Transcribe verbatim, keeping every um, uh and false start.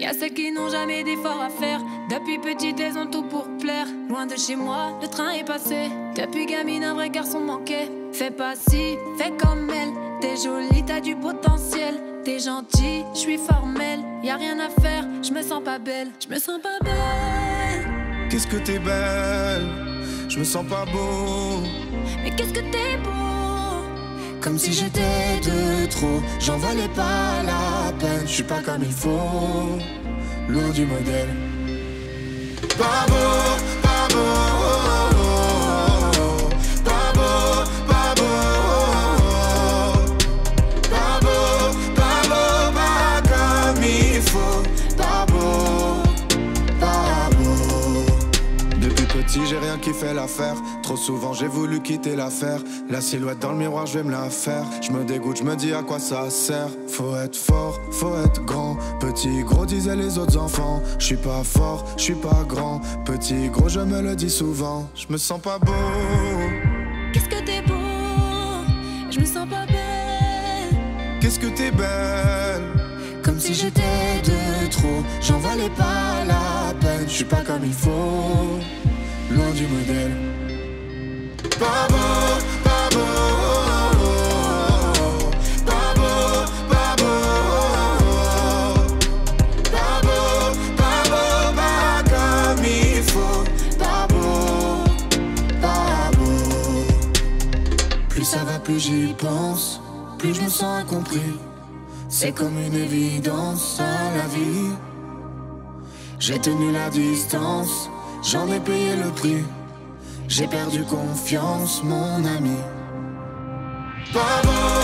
Y'a ceux qui n'ont jamais d'efforts à faire. Depuis petite, elles ont tout pour plaire. Loin de chez moi, le train est passé. Depuis gamine, un vrai garçon manquait. Fais pas si, fais comme elle. T'es jolie, t'as du potentiel. T'es gentil, j'suis formelle. Y'a rien à faire, j'me sens pas belle. J'me sens pas belle. Qu'est-ce que t'es belle, je me sens pas beau. Mais qu'est-ce que t'es beau. Comme si j'étais de trop, j'en valais pas la peine. J'suis pas comme il faut, lourd du modèle. Pas beau, pas beau, pas beau, pas beau, pas beau, pas beau, pas comme il faut. Pas beau, pas beau. Depuis petit j'ai rien qui fait l'affaire. Trop souvent j'ai voulu quitter l'affaire. La silhouette dans le miroir je vais me la faire. Je me dégoûte, je me dis à quoi ça sert. Faut être fort, faut être grand. Petit gros disaient les autres enfants. Je suis pas fort, je suis pas grand. Petit gros je me le dis souvent. Je me sens pas beau. Qu'est-ce que t'es beau. Je me sens pas belle. Qu'est-ce que t'es belle. Comme si j'étais de trop, j'en valais pas la peine. Je suis pas comme il faut, loin du modèle. Pas beau, pas beau, pas beau, pas beau, pas beau, pas beau, pas comme il faut. Pas beau, pas beau. Plus ça va, plus j'y pense, plus je me sens incompris. C'est comme une évidence à la vie. J'ai tenu la distance, j'en ai payé le prix. J'ai perdu confiance, mon ami. Pas beau.